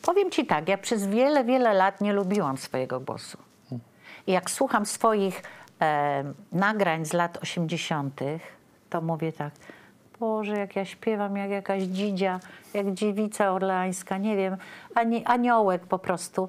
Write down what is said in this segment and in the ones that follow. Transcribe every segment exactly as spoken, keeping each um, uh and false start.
Powiem ci tak, ja przez wiele, wiele lat nie lubiłam swojego głosu. I jak słucham swoich e, nagrań z lat osiemdziesiątych, to mówię tak, Boże, jak ja śpiewam jak jakaś dzidzia, jak dziewica orleańska, nie wiem, ani, aniołek po prostu.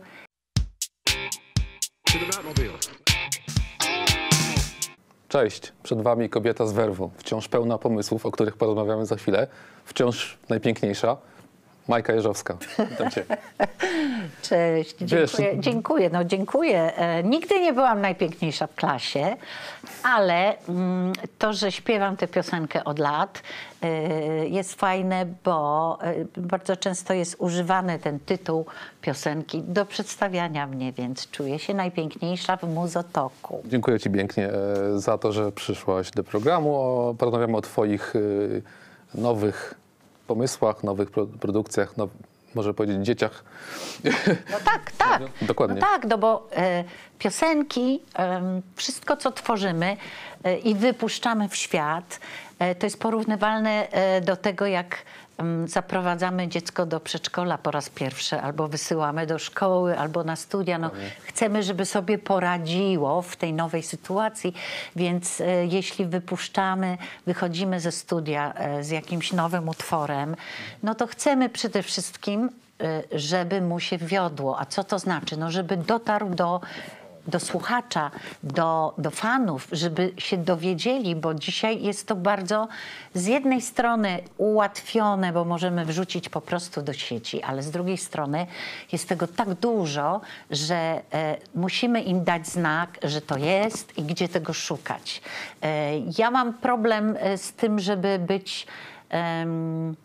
Cześć, przed wami kobieta z werwą, wciąż pełna pomysłów, o których porozmawiamy za chwilę, wciąż najpiękniejsza, Majka Jeżowska. Witam cię. Cześć, dziękuję. Wiesz, dziękuję, no dziękuję. E, nigdy nie byłam najpiękniejsza w klasie, ale mm, to, że śpiewam tę piosenkę od lat e, jest fajne, bo e, bardzo często jest używany ten tytuł piosenki do przedstawiania mnie, więc czuję się najpiękniejsza w Muzotoku. Dziękuję ci pięknie e, za to, że przyszłaś do programu. O, porozmawiamy o twoich e, nowych pomysłach, nowych pro, produkcjach, now, może powiedzieć dzieciach. No tak, tak. Dokładnie. No tak, no bo e, piosenki, e, wszystko co tworzymy e, i wypuszczamy w świat, e, to jest porównywalne e, do tego, jak e, zaprowadzamy dziecko do przedszkola po raz pierwszy, albo wysyłamy do szkoły, albo na studia. No, chcemy, żeby sobie poradziło w tej nowej sytuacji, więc e, jeśli wypuszczamy, wychodzimy ze studia e, z jakimś nowym utworem, no to chcemy przede wszystkim, żeby mu się wiodło. A co to znaczy? No, żeby dotarł do, do słuchacza, do, do fanów, żeby się dowiedzieli, bo dzisiaj jest to bardzo z jednej strony ułatwione, bo możemy wrzucić po prostu do sieci, ale z drugiej strony jest tego tak dużo, że e, musimy im dać znak, że to jest i gdzie tego szukać. E, ja mam problem z tym, żeby być em,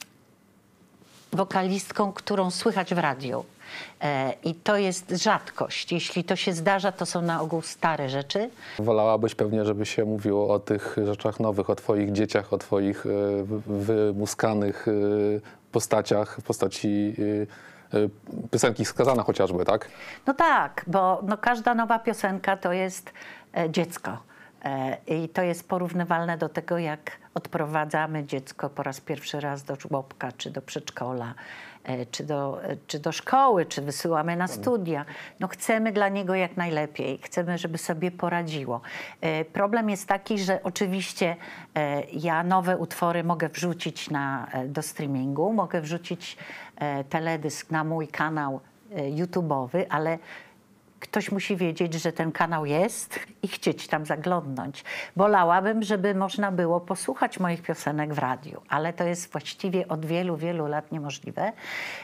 wokalistką, którą słychać w radiu. E, I to jest rzadkość. Jeśli to się zdarza, to są na ogół stare rzeczy. Wolałabyś pewnie, żeby się mówiło o tych rzeczach nowych, o twoich dzieciach, o twoich e, wymuskanych e, postaciach, w postaci e, e, piosenki Skazana chociażby, tak? No tak, bo no, każda nowa piosenka to jest e, dziecko. E, I to jest porównywalne do tego, jak odprowadzamy dziecko po raz pierwszy raz do żłobka, czy do przedszkola, e, czy, do, e, czy do szkoły, czy wysyłamy na studia. No chcemy dla niego jak najlepiej, chcemy, żeby sobie poradziło. E, problem jest taki, że oczywiście e, ja nowe utwory mogę wrzucić na, e, do streamingu, mogę wrzucić e, teledysk na mój kanał e, YouTube'owy, ale ktoś musi wiedzieć, że ten kanał jest i chcieć tam zaglądnąć. Wolałabym, żeby można było posłuchać moich piosenek w radiu, ale to jest właściwie od wielu, wielu lat niemożliwe.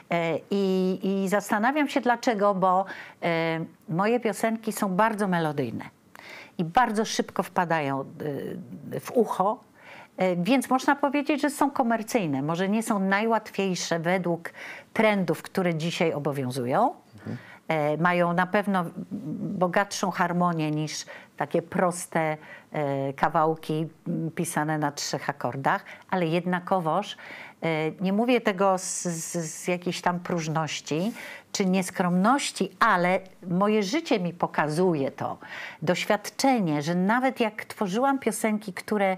I, i zastanawiam się dlaczego, bo moje piosenki są bardzo melodyjne i bardzo szybko wpadają w ucho, więc można powiedzieć, że są komercyjne. Może nie są najłatwiejsze według trendów, które dzisiaj obowiązują. Mhm. Mają na pewno bogatszą harmonię niż takie proste e, kawałki pisane na trzech akordach, ale jednakowoż e, nie mówię tego z, z, z jakiejś tam próżności czy nieskromności, ale moje życie mi pokazuje to. Doświadczenie, że nawet jak tworzyłam piosenki, które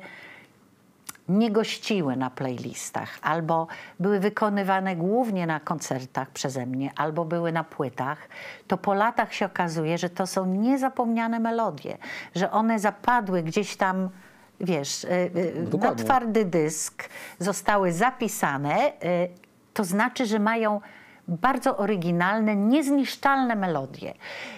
nie gościły na playlistach, albo były wykonywane głównie na koncertach przeze mnie, albo były na płytach, to po latach się okazuje, że to są niezapomniane melodie, że one zapadły gdzieś tam, wiesz, Dokładnie. na twardy dysk, zostały zapisane, to znaczy, że mają bardzo oryginalne, niezniszczalne melodie.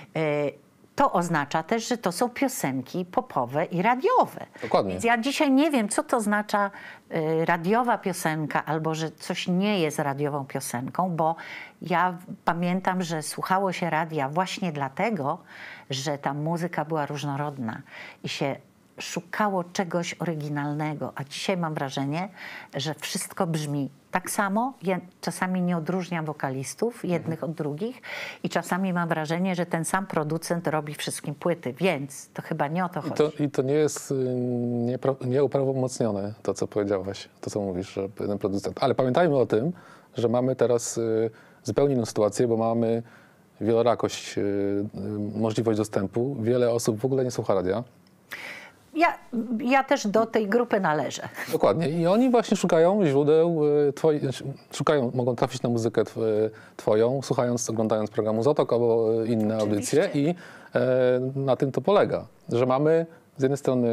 To oznacza też, że to są piosenki popowe i radiowe. Dokładnie. Więc ja dzisiaj nie wiem, co to oznacza y, radiowa piosenka, albo że coś nie jest radiową piosenką, bo ja pamiętam, że słuchało się radia właśnie dlatego, że ta muzyka była różnorodna i się szukało czegoś oryginalnego. A dzisiaj mam wrażenie, że wszystko brzmi tak samo. Ja czasami nie odróżniam wokalistów jednych od drugich i czasami mam wrażenie, że ten sam producent robi wszystkim płyty, więc to chyba nie o to chodzi. I to, i to nie jest nieuprawomocnione, to co powiedziałaś, to co mówisz, że ten producent. Ale pamiętajmy o tym, że mamy teraz y, zupełnie inną sytuację, bo mamy wielorakość, y, y, możliwość dostępu. Wiele osób w ogóle nie słucha radia. Ja, ja też do tej grupy należę. Dokładnie. I oni właśnie szukają źródeł y, twoi, znaczy, szukają, mogą trafić na muzykę tw, twoją, słuchając, oglądając programu Zotok albo inne Oczywiście. audycje i e, na tym to polega, że mamy z jednej strony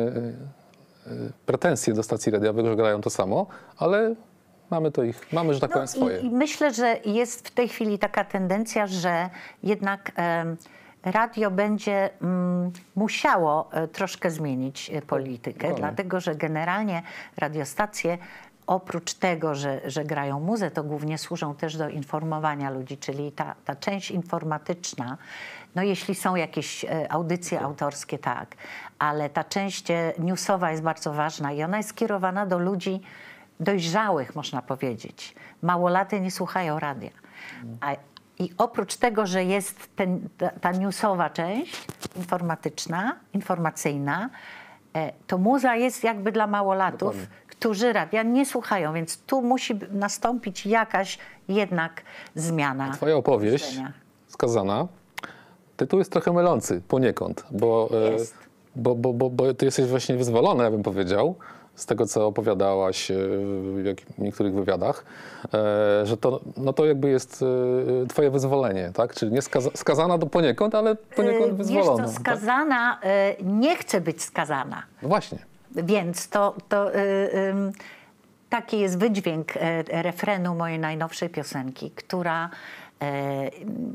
y, y, pretensje do stacji radiowych, że grają to samo, ale mamy to ich, mamy, że tak powiem, swoje. I, I myślę, że jest w tej chwili taka tendencja, że jednak em, radio będzie mm, musiało e, troszkę zmienić e, politykę, Dokładnie. dlatego że generalnie radiostacje oprócz tego, że, że grają muzę, to głównie służą też do informowania ludzi, czyli ta, ta część informatyczna, no jeśli są jakieś e, audycje autorskie, tak, ale ta część e, newsowa jest bardzo ważna i ona jest skierowana do ludzi dojrzałych, można powiedzieć. Małolaty nie słuchają radia. A, I oprócz tego, że jest ten, ta, ta newsowa część informatyczna, informacyjna, e, to muza jest jakby dla małolatów, Dokładnie. którzy radia nie słuchają, więc tu musi b- nastąpić jakaś jednak zmiana. Twoja opowieść, myślenia. skazana, tytuł jest trochę mylący poniekąd, bo, e, Jest. bo, bo, bo, bo ty jesteś właśnie wyzwolona, ja bym powiedział, z tego, co opowiadałaś e, w jak- niektórych wywiadach, e, że to, no to jakby jest e, twoje wyzwolenie, tak? Czyli nie skaza, skazana do poniekąd, ale poniekąd E, Wiesz wyzwolona. co, tak? skazana e, nie chce być skazana. No właśnie. Więc to, to y, ym, taki jest wydźwięk e, refrenu mojej najnowszej piosenki, która e,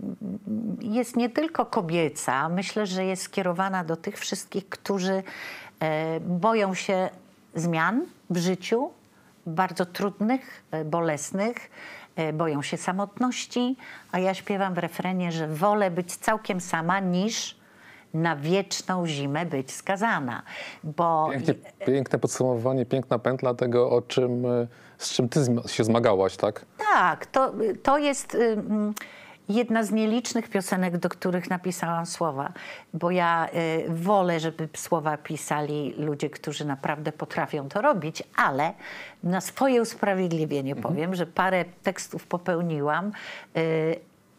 jest nie tylko kobieca, myślę, że jest skierowana do tych wszystkich, którzy e, boją się zmian w życiu, bardzo trudnych, e, bolesnych, e, boją się samotności, a ja śpiewam w refrenie, że wolę być całkiem sama niż na wieczną zimę być skazana, bo Pięknie, piękne podsumowanie, piękna pętla tego, o czym, e, z czym ty zma- się zmagałaś, tak? tak, to, to jest ym, jedna z nielicznych piosenek, do których napisałam słowa, bo ja y, wolę, żeby słowa pisali ludzie, którzy naprawdę potrafią to robić, ale na swoje usprawiedliwienie powiem, że parę tekstów popełniłam, y,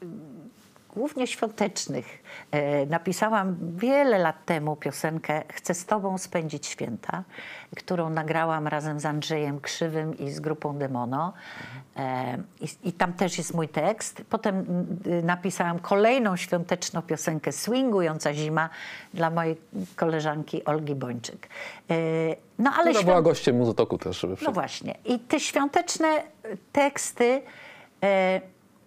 głównie świątecznych. E, napisałam wiele lat temu piosenkę Chcę z tobą spędzić święta, którą nagrałam razem z Andrzejem Krzywym i z grupą Demono. E, i, I tam też jest mój tekst. Potem y, napisałam kolejną świąteczną piosenkę Swingująca zima dla mojej koleżanki Olgi Bończyk. E, no ale Która świąt- była gościem Muzotoku też. Żeby no właśnie. I te świąteczne teksty e,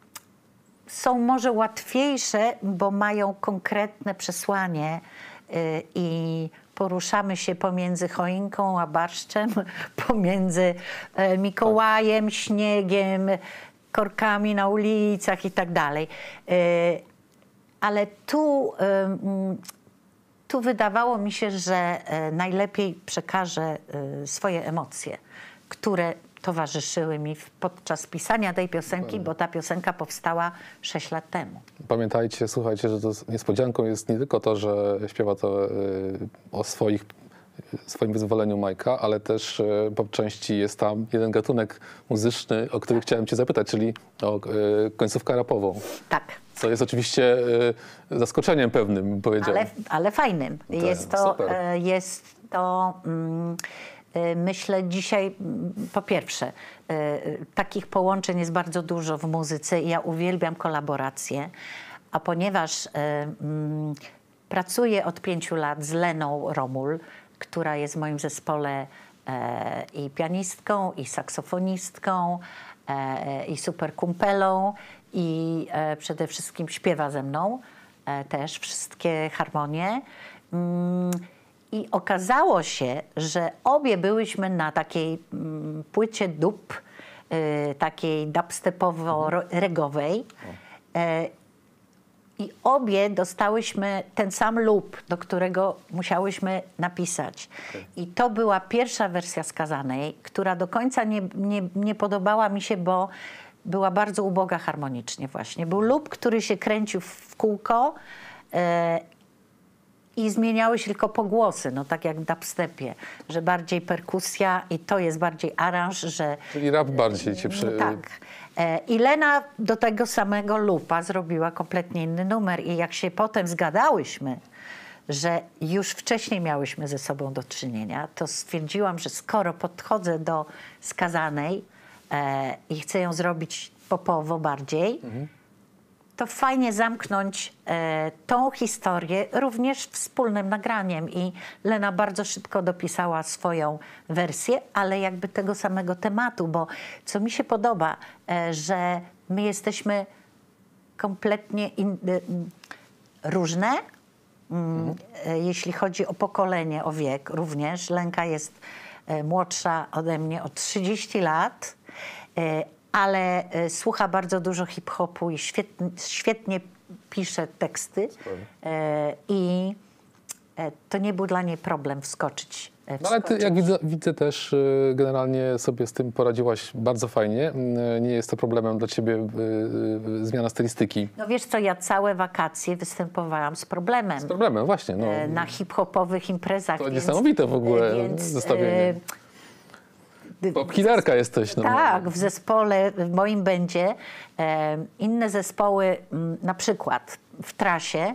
są może łatwiejsze, bo mają konkretne przesłanie y, i poruszamy się pomiędzy choinką a barszczem, pomiędzy e, Mikołajem, śniegiem, korkami na ulicach i tak dalej. Y, Ale tu, y, mm, tu wydawało mi się, że e, najlepiej przekażę y, swoje emocje, które towarzyszyły mi w- podczas pisania tej piosenki, bo ta piosenka powstała sześć lat temu. Pamiętajcie, słuchajcie, że to z- niespodzianką jest nie tylko to, że śpiewa to y, o swoich, swoim wyzwoleniu Majka, ale też y, po części jest tam jeden gatunek muzyczny, o który chciałem cię zapytać, czyli o y, końcówkę rapową. Tak, Co jest oczywiście y, zaskoczeniem pewnym, bym powiedział. ale, ale fajnym. Jest to, super. e, jest to mm, e, myślę dzisiaj, mm, po pierwsze, e, takich połączeń jest bardzo dużo w muzyce i ja uwielbiam kolaboracje, a ponieważ e, mm, pracuję od pięciu lat z Leną Romul, która jest w moim zespole e, i pianistką, i saksofonistką, e, i super kumpelą, i e, przede wszystkim śpiewa ze mną e, też wszystkie harmonie. Mm, I okazało się, że obie byłyśmy na takiej mm, płycie dub, y, takiej dubstepowo-regowej. E, I obie dostałyśmy ten sam loop, do którego musiałyśmy napisać. I to była pierwsza wersja Skazanej, która do końca nie, nie, nie podobała mi się, bo była bardzo uboga harmonicznie właśnie. Był loop, który się kręcił w kółko e, i zmieniały się tylko pogłosy, no tak jak w dubstepie, że bardziej perkusja i to jest bardziej aranż, że... Czyli rap bardziej cię przy... No tak. E, I Lena do tego samego loopa zrobiła kompletnie inny numer i jak się potem zgadałyśmy, że już wcześniej miałyśmy ze sobą do czynienia, to stwierdziłam, że skoro podchodzę do Skazanej e, i chcę ją zrobić popowo bardziej, mhm. to fajnie zamknąć e, tą historię również wspólnym nagraniem. I Lena bardzo szybko dopisała swoją wersję, ale jakby tego samego tematu, bo co mi się podoba, e, że my jesteśmy kompletnie in, e, różne, mhm. e, jeśli chodzi o pokolenie, o wiek również. Lenka jest e, młodsza ode mnie o trzydzieści lat, e, ale e, słucha bardzo dużo hip-hopu i świetnie, świetnie pisze teksty. E, I e, to nie był dla niej problem wskoczyć. E, no ale ty, jak widzę, widzę też, e, generalnie sobie z tym poradziłaś bardzo fajnie. E, nie jest to problemem dla ciebie e, e, zmiana stylistyki. No wiesz co, ja całe wakacje występowałam z problemem. Z problemem, właśnie. No. E, na hip-hopowych imprezach. To więc, niesamowite w ogóle więc, zestawienie. E, Pop-killerka jesteś. No. Tak, w zespole, w moim będzie e, inne zespoły, m, na przykład w trasie,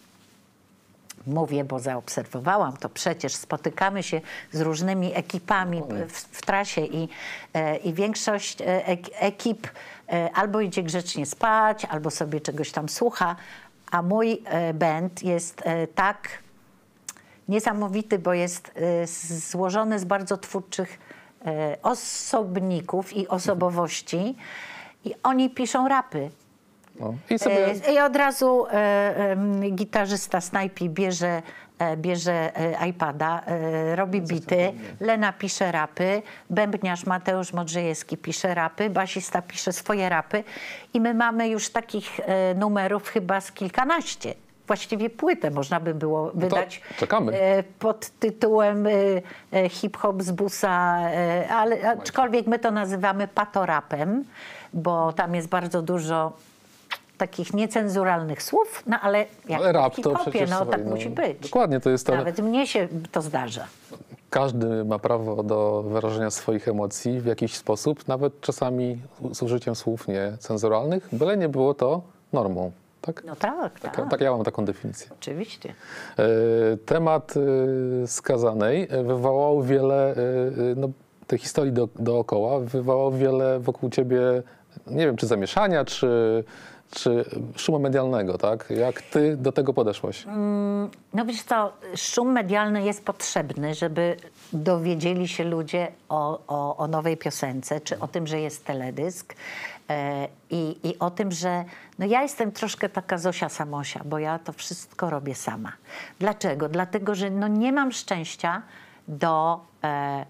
mówię, bo zaobserwowałam to przecież, spotykamy się z różnymi ekipami w, w trasie i, e, i większość e, ekip e, albo idzie grzecznie spać, albo sobie czegoś tam słucha, a mój e, band jest e, tak niesamowity, bo jest e, złożony z bardzo twórczych e, osobników i osobowości i oni piszą rapy. No. I, sobie... I od razu e, e, gitarzysta Snajpi bierze, e, bierze e, iPada, e, robi bity, Lena pisze rapy, bębniarz Mateusz Modrzejewski pisze rapy, basista pisze swoje rapy i my mamy już takich e, numerów chyba z kilkanaście. Właściwie płytę można by było wydać no czekamy. E, pod tytułem e, e, hip-hop z busa, e, ale aczkolwiek my to nazywamy patorapem, bo tam jest bardzo dużo takich niecenzuralnych słów, no ale jak ale rap w to hip-hopie, przecież, no słuchaj, tak no, musi być. Dokładnie, to jest to. Nawet mnie się to zdarza. Każdy ma prawo do wyrażenia swoich emocji w jakiś sposób, nawet czasami z użyciem słów niecenzuralnych, byle nie było to normą. Tak? No tak, tak. Tak, tak ja mam taką definicję. Oczywiście. E, temat e, Skazanej wywołał wiele, e, no, tej historii do, dookoła, wywołał wiele wokół ciebie, nie wiem, czy zamieszania, czy, czy szumu medialnego, tak? Jak ty do tego podeszłaś? Mm, no wiesz co, szum medialny jest potrzebny, żeby dowiedzieli się ludzie o, o, o nowej piosence, czy o tym, że jest teledysk e, i, i o tym, że no ja jestem troszkę taka Zosia Samosia, bo ja to wszystko robię sama. Dlaczego? Dlatego, że no nie mam szczęścia do e,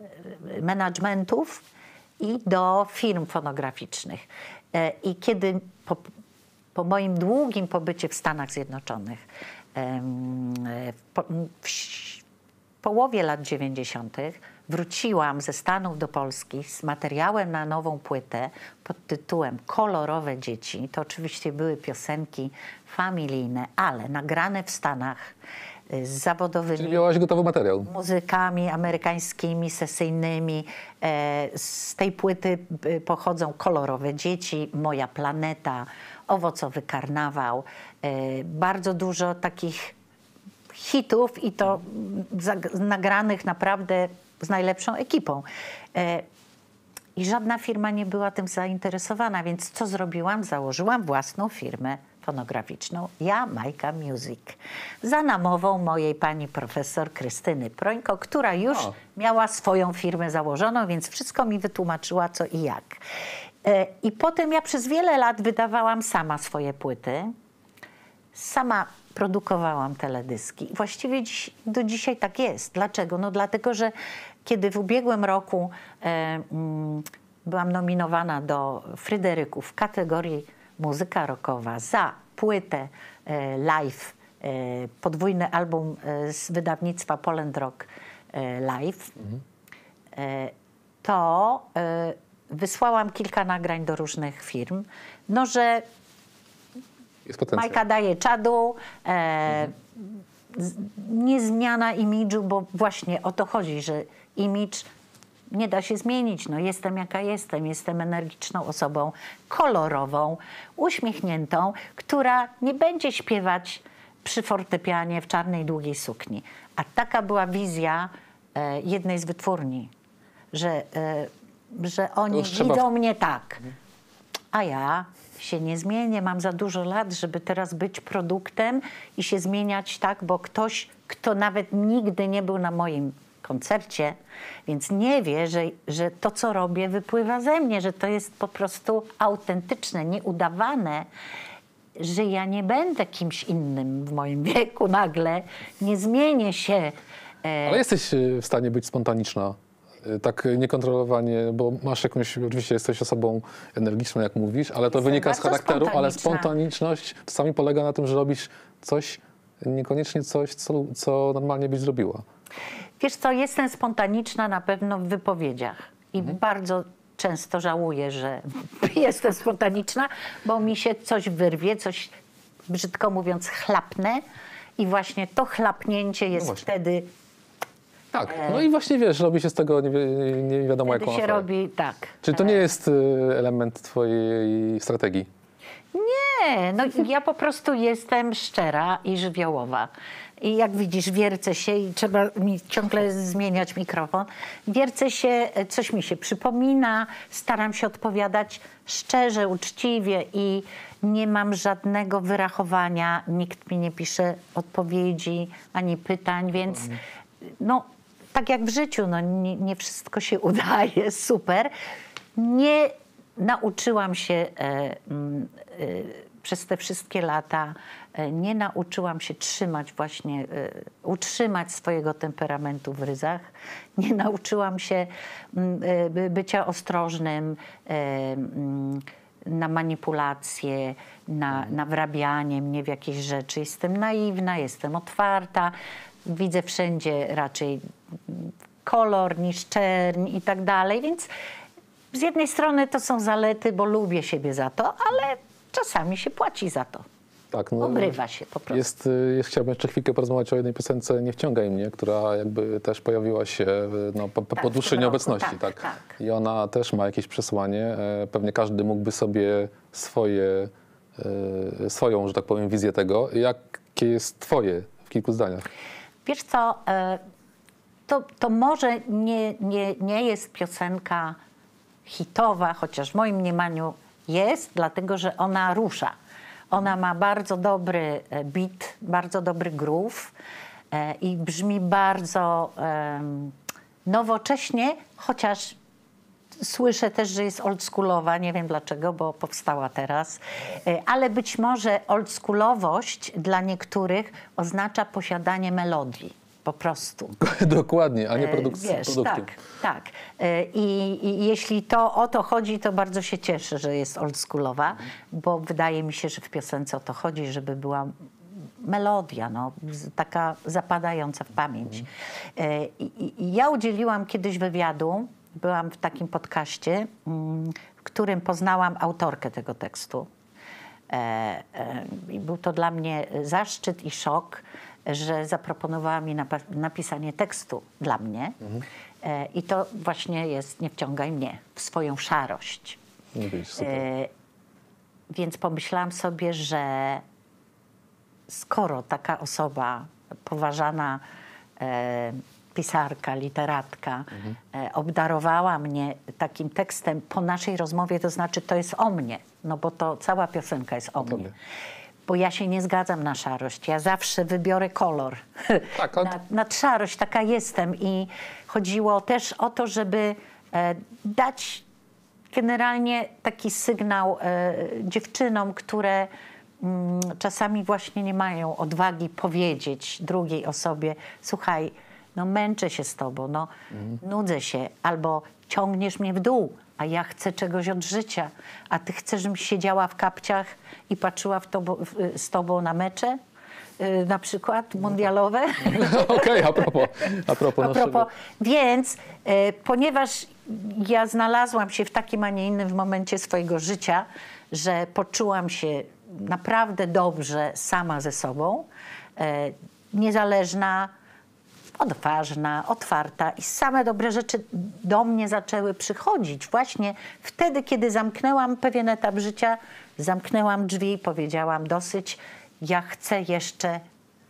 managementów i do firm fonograficznych. E, I kiedy po, po moim długim pobycie w Stanach Zjednoczonych, em, w, po, w połowie lat dziewięćdziesiątych wróciłam ze Stanów do Polski z materiałem na nową płytę pod tytułem Kolorowe dzieci. To oczywiście były piosenki familijne, ale nagrane w Stanach z zawodowymi... Czyli miałaś gotowy materiał. Muzykami amerykańskimi, sesyjnymi. Z tej płyty pochodzą Kolorowe dzieci, Moja planeta, Owocowy karnawał. Bardzo dużo takich hitów i to nagranych naprawdę z najlepszą ekipą. I żadna firma nie była tym zainteresowana, więc co zrobiłam? Założyłam własną firmę fonograficzną, Ja Majka Music, za namową mojej pani profesor Krystyny Prońko, która już A. miała swoją firmę założoną, więc wszystko mi wytłumaczyła co i jak. I potem ja przez wiele lat wydawałam sama swoje płyty, sama produkowałam teledyski. Właściwie dziś, do dzisiaj tak jest. Dlaczego? No dlatego, że kiedy w ubiegłym roku e, mm, byłam nominowana do Fryderyków w kategorii muzyka rockowa za płytę e, live, e, podwójny album e, z wydawnictwa Poland Rock e, Live, mhm. e, to e, wysłałam kilka nagrań do różnych firm, no że Majka daje czadu, e, mhm. z, nie zmiana imidżu, bo właśnie o to chodzi, że imidż nie da się zmienić. No, jestem jaka jestem. Jestem energiczną osobą, kolorową, uśmiechniętą, która nie będzie śpiewać przy fortepianie w czarnej, długiej sukni. A taka była wizja e, jednej z wytwórni, że, e, że oni trzeba... widzą mnie tak, a ja się nie zmienię, mam za dużo lat, żeby teraz być produktem i się zmieniać tak, bo ktoś, kto nawet nigdy nie był na moim koncercie, więc nie wie, że, że to, co robię, wypływa ze mnie, że to jest po prostu autentyczne, nieudawane, że ja nie będę kimś innym w moim wieku nagle, nie zmienię się. Ale jesteś w stanie być spontaniczna, tak niekontrolowanie, bo masz jakąś, oczywiście jesteś osobą energiczną, jak mówisz, ale to Jestem wynika z charakteru, ale spontaniczna. spontaniczność czasami polega na tym, że robisz coś, niekoniecznie coś, co, co normalnie byś zrobiła. Wiesz co, jestem spontaniczna na pewno w wypowiedziach i mhm. bardzo często żałuję, że jestem spontaniczna, bo mi się coś wyrwie, coś, brzydko mówiąc, chlapnę i właśnie to chlapnięcie jest no wtedy... Tak, no i właśnie wiesz, robi się z tego nie, wi nie wiadomo wtedy jaką się aferę. robi, tak. Czyli to nie jest element twojej strategii? Nie, no ja po prostu jestem szczera i żywiołowa. I jak widzisz, wiercę się i trzeba mi ciągle zmieniać mikrofon. Wiercę się, coś mi się przypomina, staram się odpowiadać szczerze, uczciwie i nie mam żadnego wyrachowania. Nikt mi nie pisze odpowiedzi ani pytań, więc no tak jak w życiu, no nie, nie wszystko się udaje, super. Nie nauczyłam się e, e, przez te wszystkie lata, e, nie nauczyłam się trzymać właśnie, e, utrzymać swojego temperamentu w ryzach. Nie nauczyłam się e, bycia ostrożnym e, m, na manipulacje, na, na wrabianie mnie w jakieś rzeczy. Jestem naiwna, jestem otwarta, widzę wszędzie raczej kolor niż czerń i tak dalej, więc z jednej strony to są zalety, bo lubię siebie za to, ale czasami się płaci za to. Tak, no, obrywa się po prostu. Jest, jest, chciałbym jeszcze chwilkę porozmawiać o jednej piosence Nie wciągaj mnie, która jakby też pojawiła się no, po, po Tak, dłuższej w tym nieobecności. roku, tak, tak. tak. I ona też ma jakieś przesłanie. Pewnie każdy mógłby sobie swoje, swoją, że tak powiem, wizję tego. Jakie jest twoje w kilku zdaniach? Wiesz co, to, to może nie, nie, nie jest piosenka hitowa, chociaż w moim mniemaniu jest, dlatego że ona rusza. Ona ma bardzo dobry beat, bardzo dobry groove e, i brzmi bardzo e, nowocześnie, chociaż słyszę też, że jest oldschoolowa, nie wiem dlaczego, bo powstała teraz, e, ale być może oldschoolowość dla niektórych oznacza posiadanie melodii. Po prostu. Dokładnie, a nie produkcja. Wiesz, tak, tak. I, I jeśli to o to chodzi, to bardzo się cieszę, że jest oldschoolowa, bo wydaje mi się, że w piosence o to chodzi, żeby była melodia, no, taka zapadająca w pamięć. I, i ja udzieliłam kiedyś wywiadu, byłam w takim podcaście, w którym poznałam autorkę tego tekstu. I był to dla mnie zaszczyt i szok, że zaproponowała mi napisanie tekstu dla mnie. Mhm. E, I to właśnie jest Nie wciągaj mnie w swoją szarość. Nie wiesz, super. E, więc pomyślałam sobie, że skoro taka osoba, poważana e, pisarka, literatka, mhm. e, obdarowała mnie takim tekstem po naszej rozmowie, to znaczy to jest o mnie, no bo to cała piosenka jest o, o mnie. Tobie. Bo ja się nie zgadzam na szarość. Ja zawsze wybiorę kolor. Tak, on... na, na szarość taka jestem. I chodziło też o to, żeby e, dać generalnie taki sygnał e, dziewczynom, które mm, czasami właśnie nie mają odwagi powiedzieć drugiej osobie: słuchaj, no męczę się z tobą, no mhm. nudzę się, albo ciągniesz mnie w dół, a ja chcę czegoś od życia, a ty chcesz, żebym siedziała w kapciach i patrzyła w tobo, w, z tobą na mecze, yy, na przykład mundialowe. Okej, okay, a propos. A propos, a propos. Więc yy, ponieważ ja znalazłam się w takim, a nie innym w momencie swojego życia, że poczułam się naprawdę dobrze sama ze sobą, yy, niezależna, odważna, otwarta i same dobre rzeczy do mnie zaczęły przychodzić. Właśnie wtedy, kiedy zamknęłam pewien etap życia, zamknęłam drzwi, powiedziałam dosyć ja chcę jeszcze,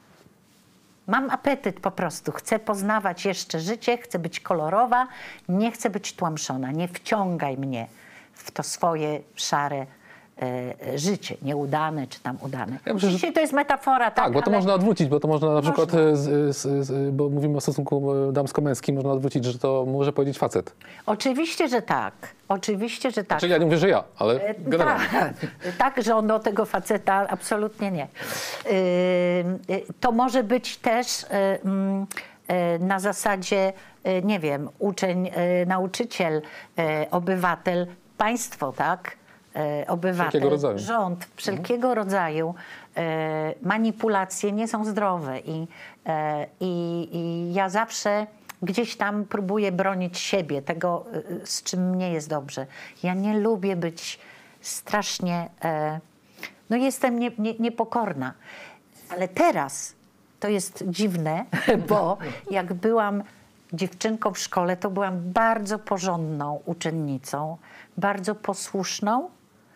mam apetyt po prostu, chcę poznawać jeszcze życie, chcę być kolorowa, nie chcę być tłamszona, nie wciągaj mnie w to swoje szare e, życie, nieudane czy tam udane. Ja myślę, że... Dzisiaj to jest metafora, tak? Tak, bo to ale... można odwrócić, bo to można na Można. przykład, e, z, z, z, bo mówimy o stosunku damsko-męskim, można odwrócić, że to może powiedzieć facet. Oczywiście, że tak. Oczywiście, że tak. Czyli ja nie mówię, że ja, ale E, generalnie. Tak, tak, że on do tego faceta absolutnie nie. Yy, yy, To może być też yy, yy, na zasadzie, yy, nie wiem, uczeń, yy, nauczyciel, yy, obywatel, państwo, tak? Yy, Obywatel, Wszelkiego rodzaju. rząd, wszelkiego rodzaju yy, manipulacje nie są zdrowe i, yy, i, i ja zawsze gdzieś tam próbuję bronić siebie, tego, y, z czym mnie jest dobrze. Ja nie lubię być strasznie... E, no jestem nie, nie, niepokorna. Ale teraz to jest dziwne, bo jak byłam dziewczynką w szkole, to byłam bardzo porządną uczennicą, bardzo posłuszną,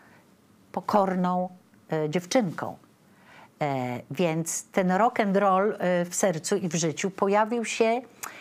pokorną e, dziewczynką. E, więc ten rock and roll e, w sercu i w życiu pojawił się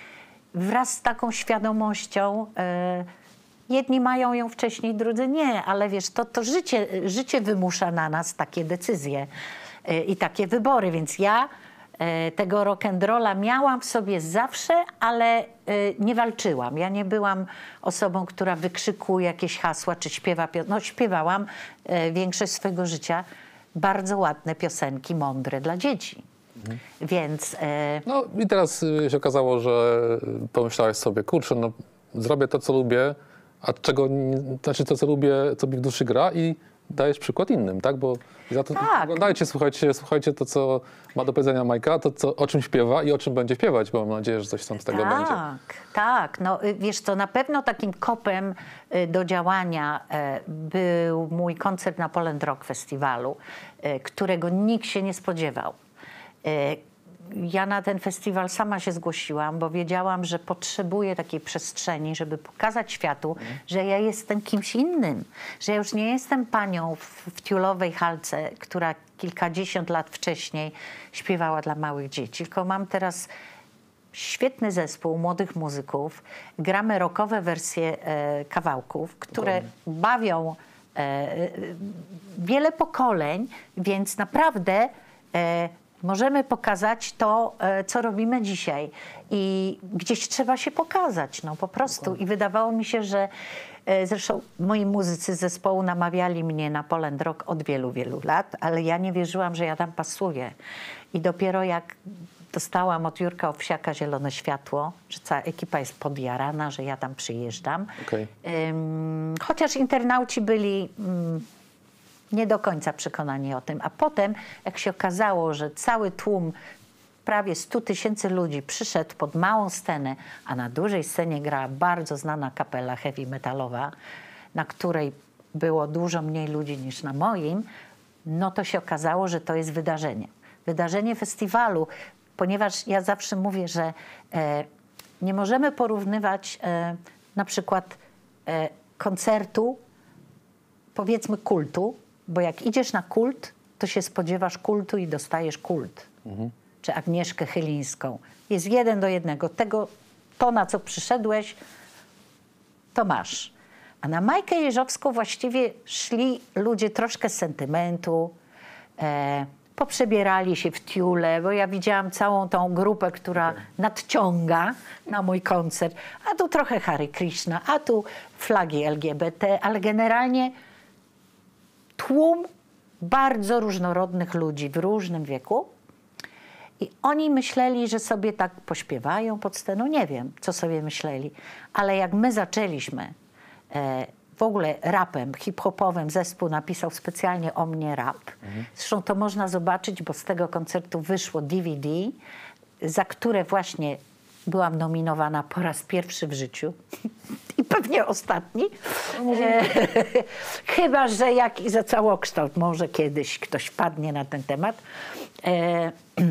wraz z taką świadomością, e, jedni mają ją wcześniej, drudzy nie, ale wiesz, to, to życie, życie wymusza na nas takie decyzje e, i takie wybory, więc ja e, tego rock'n'rolla miałam w sobie zawsze, ale e, nie walczyłam. Ja nie byłam osobą, która wykrzykuje jakieś hasła, czy śpiewa, pio- no śpiewałam e, większość swojego życia bardzo ładne piosenki, mądre dla dzieci. Mhm. Więc... E, No i teraz y, się okazało, że pomyślałeś sobie, kurczę, no zrobię to, co lubię, a czego, nie- znaczy to, co lubię, co mi w duszy gra i dajesz przykład innym, tak? Bo za to Tak. oglądajcie, słuchajcie, słuchajcie to, co ma do powiedzenia Majka, to co, o czym śpiewa i o czym będzie śpiewać, bo mam nadzieję, że coś tam z tego tak, będzie. Tak, tak. No, y, wiesz co, na pewno takim kopem y, do działania e, był mój koncert na Poland Rock Festiwalu, e, którego nikt się nie spodziewał. E, Ja na ten festiwal sama się zgłosiłam, bo wiedziałam, że potrzebuję takiej przestrzeni, żeby pokazać światu, mhm. że ja jestem kimś innym, że ja już nie jestem panią w, w tiulowej halce, która kilkadziesiąt lat wcześniej śpiewała dla małych dzieci, tylko mam teraz świetny zespół młodych muzyków, gramy rockowe wersje e, kawałków, które Dokładnie. bawią e, wiele pokoleń, więc naprawdę e, możemy pokazać to, e, co robimy dzisiaj. I gdzieś trzeba się pokazać, no po prostu. Dokładnie. I wydawało mi się, że e, zresztą moi muzycy z zespołu namawiali mnie na Poland Rock od wielu, wielu lat, ale ja nie wierzyłam, że ja tam pasuję. I dopiero jak dostałam od Jurka Owsiaka zielone światło, że cała ekipa jest podjarana, że ja tam przyjeżdżam. Okay. Ym, chociaż internauci byli ym, nie do końca przekonani o tym. A potem, jak się okazało, że cały tłum prawie stu tysięcy ludzi przyszedł pod małą scenę, a na dużej scenie grała bardzo znana kapela heavy metalowa, na której było dużo mniej ludzi niż na moim, no to się okazało, że to jest wydarzenie. Wydarzenie festiwalu, ponieważ ja zawsze mówię, że e, nie możemy porównywać e, na przykład e, koncertu, powiedzmy kultu, bo jak idziesz na kult, to się spodziewasz kultu i dostajesz kult. Mhm. Czy Agnieszkę Chylińską. Jest jeden do jednego. Tego, to na co przyszedłeś, to masz. A na Majkę Jeżowską właściwie szli ludzie troszkę z sentymentu, e, poprzebierali się w tiule, bo ja widziałam całą tą grupę, która okay. nadciąga na mój koncert. A tu trochę Hare Krishna, a tu flagi L G B T, ale generalnie tłum bardzo różnorodnych ludzi w różnym wieku. I oni myśleli, że sobie tak pośpiewają pod sceną. Nie wiem, co sobie myśleli. Ale jak my zaczęliśmy e, w ogóle rapem, hip-hopowym, zespół napisał specjalnie o mnie rap. Mhm. Zresztą to można zobaczyć, bo z tego koncertu wyszło D V D, za które właśnie byłam nominowana po raz pierwszy w życiu. I pewnie ostatni. E, chyba że jak i za całokształt może kiedyś ktoś wpadnie na ten temat. E,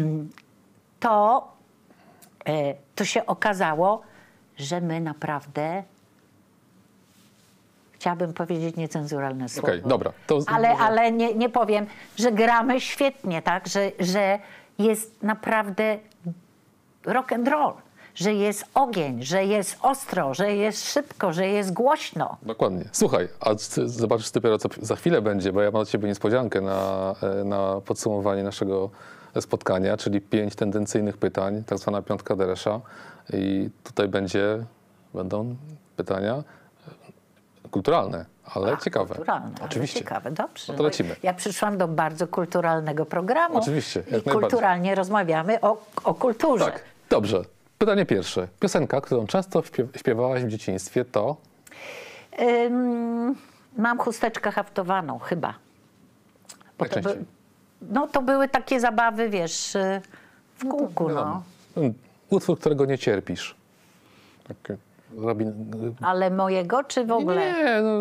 to, e, to się okazało, że my naprawdę chciałabym powiedzieć niecenzuralne słowo. Okej, dobra. To Ale, może- ale nie, nie powiem, że gramy świetnie, tak? Że, że jest naprawdę rock and roll, że jest ogień, że jest ostro, że jest szybko, że jest głośno. Dokładnie. Słuchaj, a ty zobaczysz dopiero, co za chwilę będzie, bo ja mam dla ciebie niespodziankę na, e, na podsumowanie naszego spotkania, czyli pięć tendencyjnych pytań, tak zwana piątka Deresza. I tutaj będzie, będą pytania kulturalne, ale ciekawe. Kulturalne, Oczywiście. ale ciekawe, dobrze. No to lecimy. Ja przyszłam do bardzo kulturalnego programu. Oczywiście, jak I najbardziej. kulturalnie rozmawiamy o, o kulturze. Tak, dobrze. Pytanie pierwsze. Piosenka, którą często śpiew- śpiewałaś w dzieciństwie, to... Ym, mam chusteczkę haftowaną, chyba. Bo to, Najczęściej. by, no, to były takie zabawy, wiesz, y, w kółku, no. Wiadomo. Mm, Utwór, którego nie cierpisz. Taki Robin... Ale mojego, czy w ogóle? Nie, no,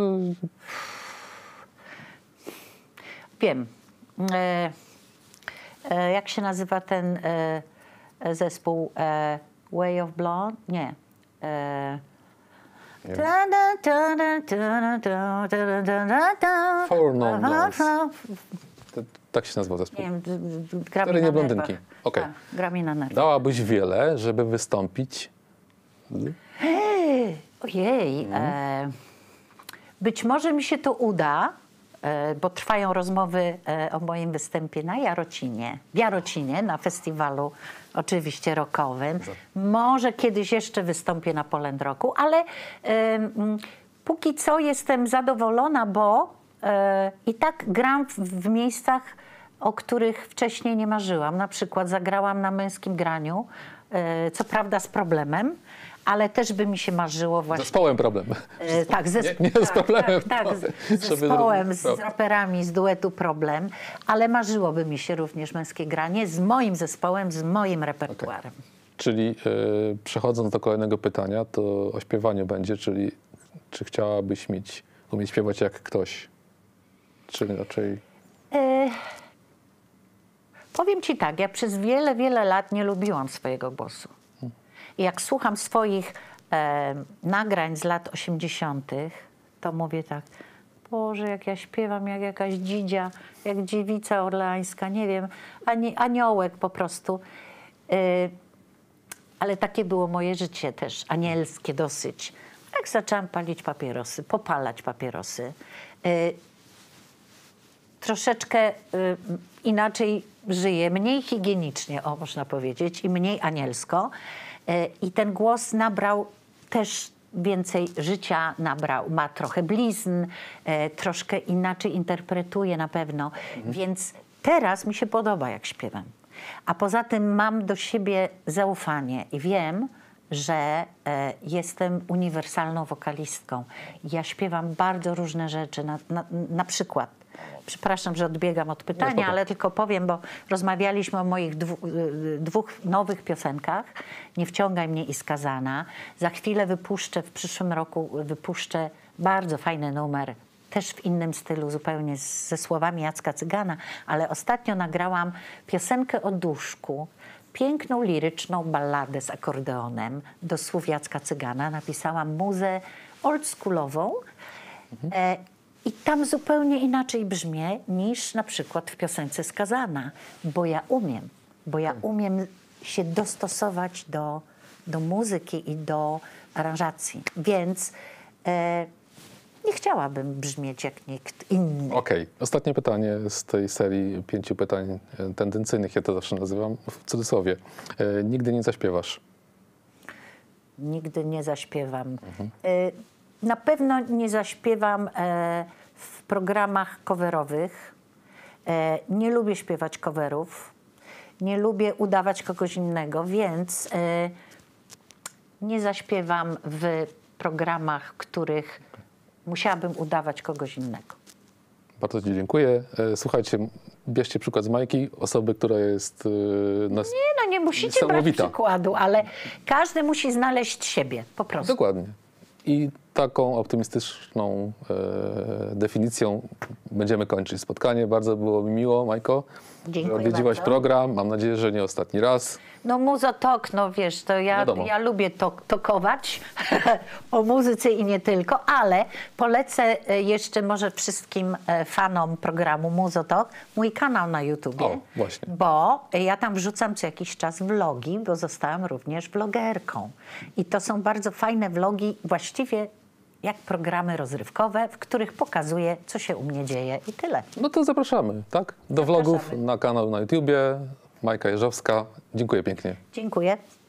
Wiem. E, e, jak się nazywa ten e, e, zespół? E, Way of Blonde? Nie. E, Nie wiem. ta, ta, ta, ta, ta, ta, ta, ta, ta. Four Non Blondes. to, tak się nazywał zespół. Nie wiem, d- d- gra mi Cztery na nieblondynki. nerwach. Okej. Tak, gra mi na nerwach. Dałabyś wiele, żeby wystąpić. Ojej. E, być może mi się to uda, e, bo trwają rozmowy e, o moim występie na Jarocinie, w Jarocinie, na festiwalu oczywiście rockowym. Może kiedyś jeszcze wystąpię na Poland Rocku, ale e, m, póki co jestem zadowolona, bo e, i tak gram w, w miejscach, o których wcześniej nie marzyłam. Na przykład zagrałam na Męskim Graniu, e, co prawda z problemem, ale też by mi się marzyło właśnie... Zespołem problem. E, tak, zesp- Nie- nie z problemem, Tak, tak z, z żeby zespołem, z zrobić- raperami, z duetu Problem, ale marzyłoby mi się również Męskie Granie z moim zespołem, z moim repertuarem. Czyli e, przechodząc do kolejnego pytania, to o śpiewaniu będzie, czyli czy chciałabyś mieć, umieć śpiewać jak ktoś? Czy raczej... E, powiem ci tak, ja przez wiele, wiele lat nie lubiłam swojego głosu. I jak słucham swoich e, nagrań z lat osiemdziesiątych, to mówię tak, Boże, jak ja śpiewam, jak jakaś dzidzia, jak dziewica orleańska, nie wiem, ani, aniołek po prostu. E, ale takie było moje życie też, anielskie dosyć. Jak zaczęłam palić papierosy, popalać papierosy, e, troszeczkę y, inaczej żyję, mniej higienicznie, o można powiedzieć, i mniej anielsko. Y, I ten głos nabrał też więcej życia, nabrał, ma trochę blizn, y, troszkę inaczej interpretuje na pewno. Więc teraz mi się podoba, jak śpiewam. A poza tym mam do siebie zaufanie i wiem, że e, jestem uniwersalną wokalistką. Ja śpiewam bardzo różne rzeczy. Na, na, na przykład, przepraszam, że odbiegam od pytania, spoko. ale tylko powiem, bo rozmawialiśmy o moich dwu, y, dwóch nowych piosenkach. Nie wciągaj mnie i Skazana. Za chwilę wypuszczę, w przyszłym roku wypuszczę bardzo fajny numer, też w innym stylu, zupełnie z, ze słowami Jacka Cygana, ale ostatnio nagrałam piosenkę o duszku, piękną, liryczną balladę z akordeonem do słów Jacka Cygana. Napisałam muzę oldschoolową e, i tam zupełnie inaczej brzmię niż na przykład w piosence Skazana, bo ja umiem, bo ja umiem się dostosować do, do muzyki i do aranżacji, więc e, nie chciałabym brzmieć jak nikt inny. Okej, ostatnie pytanie z tej serii pięciu pytań e, tendencyjnych, ja to zawsze nazywam w cudzysłowie. E, nigdy nie zaśpiewasz. Nigdy nie zaśpiewam. Y, Na pewno nie zaśpiewam e, w programach coverowych. E, Nie lubię śpiewać coverów. Nie lubię udawać kogoś innego, więc e, nie zaśpiewam w programach, w których musiałabym udawać kogoś innego. Bardzo Ci dziękuję. E, słuchajcie, bierzcie przykład z Majki, osoby, która jest e, nas... Nie, no nie musicie brać Niesamowita. przykładu, ale każdy musi znaleźć siebie, po prostu. Dokładnie. I ta taką optymistyczną e, definicją będziemy kończyć spotkanie. Bardzo było mi miło, Majko, że Dziękuję odwiedziłaś bardzo. program. Mam nadzieję, że nie ostatni raz. No muzotok, no wiesz, to ja, Wiadomo. ja lubię tok, tokować o muzyce i nie tylko, ale polecę e, jeszcze może wszystkim e, fanom programu Muzotok mój kanał na YouTubie. O, właśnie. Bo ja tam wrzucam co jakiś czas vlogi, bo zostałam również vlogerką. I to są bardzo fajne vlogi, właściwie jak programy rozrywkowe, w których pokazuję, co się u mnie dzieje i tyle. No to zapraszamy, tak? Do vlogów na kanał na YouTubie. Majka Jeżowska. Dziękuję pięknie. Dziękuję.